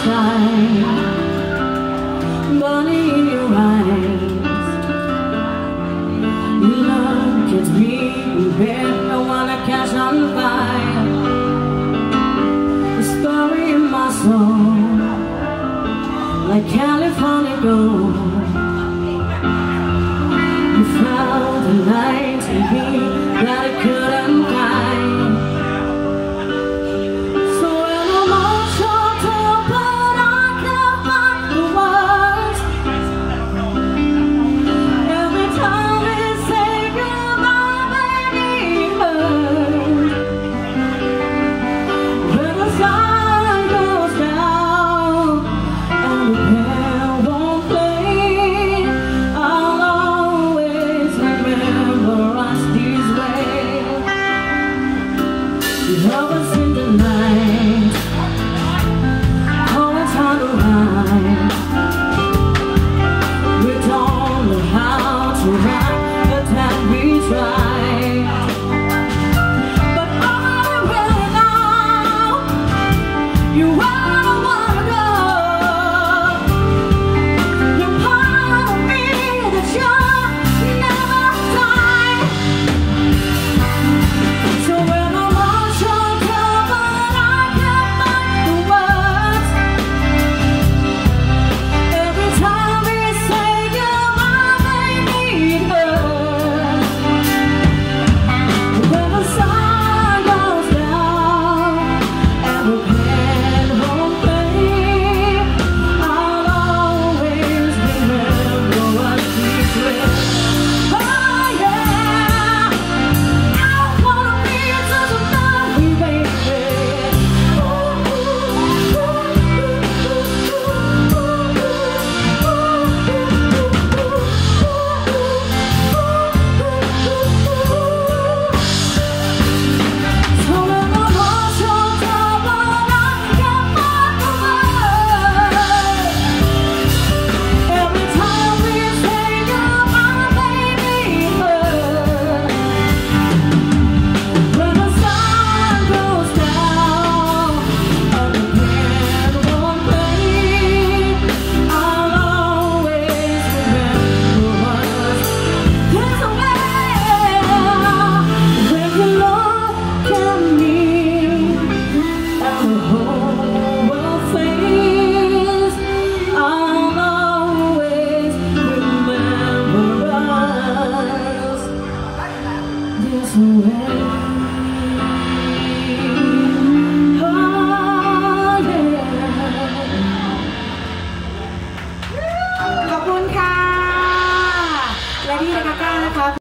sky, burning in your eyes. Your love gets me in bed, I wanna catch on fire. The story in my soul, like California gold. You found the light in me that I couldn't find. So when I'm all choked up but I can't find the words, every time we say goodbye, baby, it hurts. When the sun goes down and the band won't play, I'll always remember us this way. Love us